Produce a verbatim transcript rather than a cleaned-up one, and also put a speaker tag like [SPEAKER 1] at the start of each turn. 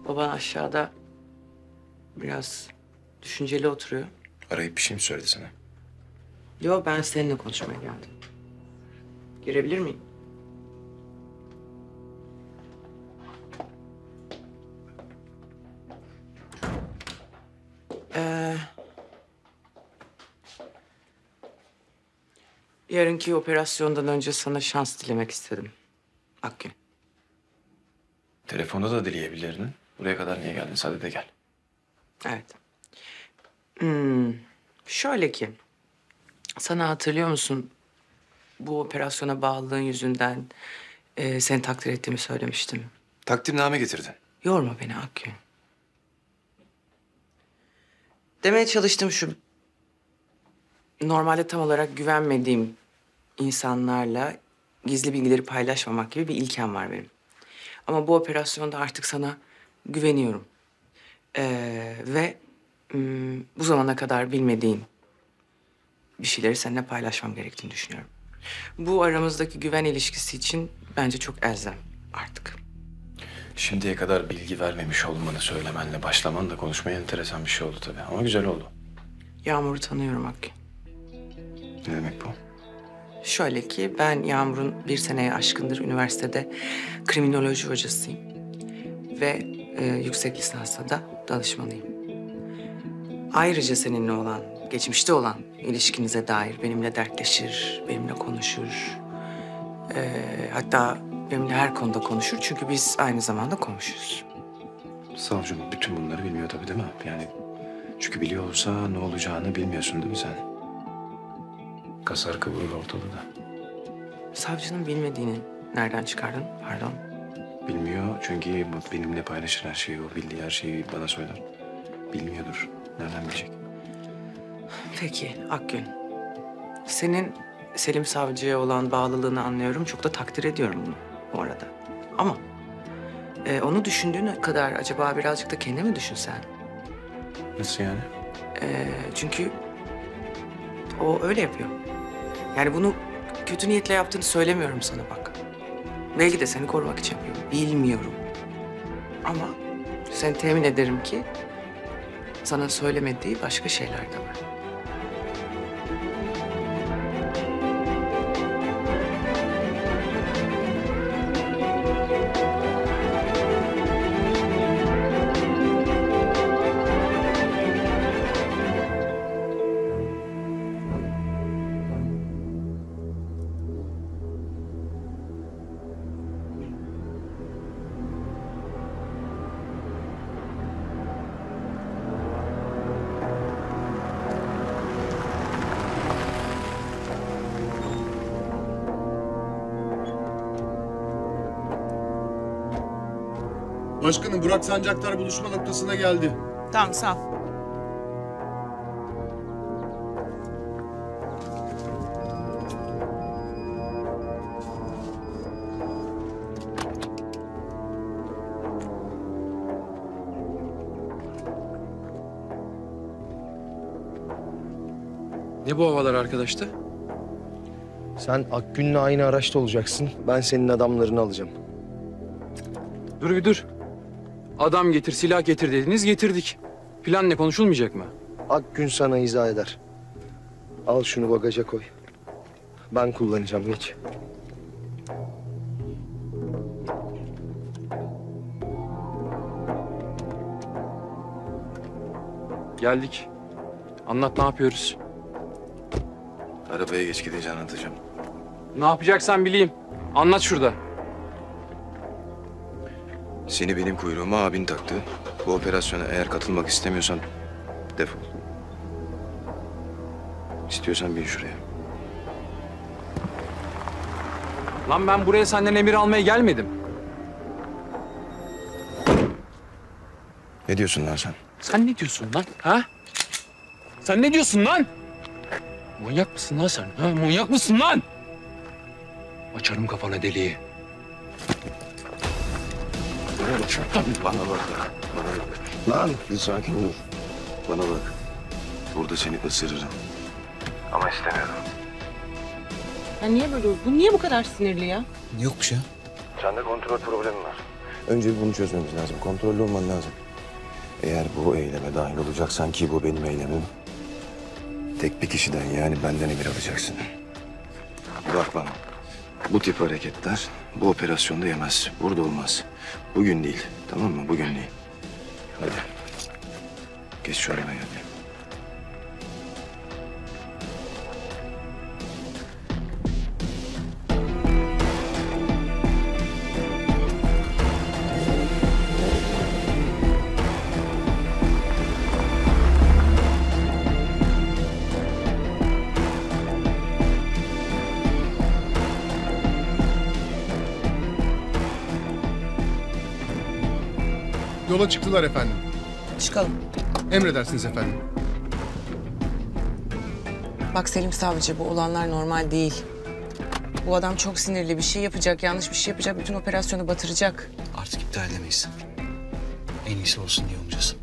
[SPEAKER 1] Baban aşağıda biraz düşünceli oturuyor.
[SPEAKER 2] Arayıp bir şey mi söyledi sana?
[SPEAKER 1] Yo, ben seninle konuşmaya geldim. Girebilir miyim? Ee, yarınki operasyondan önce sana şans dilemek istedim Akgün.
[SPEAKER 2] Telefonda da dileyebilirdin. Buraya kadar niye geldin? Sadede gel.
[SPEAKER 1] Evet. Hmm, şöyle ki, sana hatırlıyor musun? Bu operasyona bağlılığın yüzünden e, seni takdir ettiğimi söylemiştim.
[SPEAKER 2] Takdimname getirdin.
[SPEAKER 1] Yorma beni Akgün. Demeye çalıştığım şu... Normalde tam olarak güvenmediğim insanlarla gizli bilgileri paylaşmamak gibi bir ilkem var benim. Ama bu operasyonda artık sana güveniyorum. Ee, ve hmm, bu zamana kadar bilmediğin bir şeyleri seninle paylaşmam gerektiğini düşünüyorum. Bu aramızdaki güven ilişkisi için bence çok elzem artık.
[SPEAKER 2] Şimdiye kadar bilgi vermemiş olmanı söylemenle başlaman da konuşmaya enteresan bir şey oldu tabii. Ama güzel oldu.
[SPEAKER 1] Yağmur'u tanıyorum Akgün.
[SPEAKER 2] Ne demek bu?
[SPEAKER 1] Şöyle ki, ben Yağmur'un bir seneye aşkındır üniversitede kriminoloji hocasıyım. Ve e, yüksek lisansta da danışmanıyım. Ayrıca seninle olan, geçmişte olan ilişkinize dair benimle dertleşir, benimle konuşur. E, hatta benimle her konuda konuşur çünkü biz aynı zamanda komşuyuz.
[SPEAKER 2] Savcım bütün bunları bilmiyor tabii değil mi? Yani çünkü biliyor olsa ne olacağını bilmiyorsun değil mi sen? Kasar kıvırır ortalığı.
[SPEAKER 1] Savcının bilmediğini nereden çıkardın? Pardon.
[SPEAKER 2] Bilmiyor çünkü benimle paylaşır her şeyi. O bildiği her şeyi bana söyler. Bilmiyordur. Nereden bilecek?
[SPEAKER 1] Peki Akgün. Senin Selim Savcı'ya olan bağlılığını anlıyorum. Çok da takdir ediyorum bunu bu arada. Ama e, onu düşündüğün kadar acaba birazcık da kendi mi düşünsen?
[SPEAKER 2] Nasıl yani?
[SPEAKER 1] E, çünkü o öyle yapıyor. Yani bunu kötü niyetle yaptığını söylemiyorum sana bak. Belki de seni korumak için yapıyor. Bilmiyorum. Ama seni temin ederim ki sana söylemediği başka şeyler de var.
[SPEAKER 3] Başkanım, Burak Sancaktar buluşma noktasına geldi.
[SPEAKER 1] Tamam, sağ ol.
[SPEAKER 4] Ne bu havalar arkadaşta?
[SPEAKER 5] Sen Akgün'le aynı araçta olacaksın. Ben senin adamlarını alacağım.
[SPEAKER 4] Dur bir dur. Adam getir, silah getir dediniz, getirdik. Plan ne, konuşulmayacak mı?
[SPEAKER 5] Akgün sana izah eder. Al şunu bagaja koy. Ben kullanacağım, geç.
[SPEAKER 4] Geldik. Anlat, ne yapıyoruz?
[SPEAKER 2] Arabaya geç gidince anlatacağım.
[SPEAKER 4] Ne yapacaksan bileyim. Anlat şurada.
[SPEAKER 2] Seni benim kuyruğuma abin taktı. Bu operasyona eğer katılmak istemiyorsan defol. İstiyorsan bin şuraya.
[SPEAKER 4] Lan ben buraya senden emir almaya gelmedim.
[SPEAKER 2] Ne diyorsun lan sen?
[SPEAKER 4] Sen ne diyorsun lan, ha? Sen ne diyorsun lan? Manyak mısın lan sen? Ha? Manyak mısın lan? Açarım kafana deliği.
[SPEAKER 2] Bana bak. Bana bak. Lan bir sakin ol. Bana bak. Burada seni ısırırım. Ama istemiyorum.
[SPEAKER 1] Ya niye böyle? Bu niye bu kadar sinirli ya?
[SPEAKER 2] Yok bir şey. Sende kontrol problemi var. Önce bunu çözmemiz lazım. Kontrollü olman lazım. Eğer bu eyleme dahil olacaksan ki bu benim eylemim. Tek bir kişiden yani benden emir alacaksın. Bak bana. Bu tip hareketler bu operasyonda yemez. Burada olmaz. Bugün değil. Tamam mı? Bugün değil. Hadi. Geç şu arabaya hadi.
[SPEAKER 3] Yola çıktılar efendim.
[SPEAKER 1] Çıkalım.
[SPEAKER 3] Emredersiniz efendim.
[SPEAKER 1] Bak Selim Savcı, bu olanlar normal değil. Bu adam çok sinirli, bir şey yapacak, yanlış bir şey yapacak, bütün operasyonu batıracak.
[SPEAKER 6] Artık iptal edemeyiz. En iyisi olsun diye umacağız.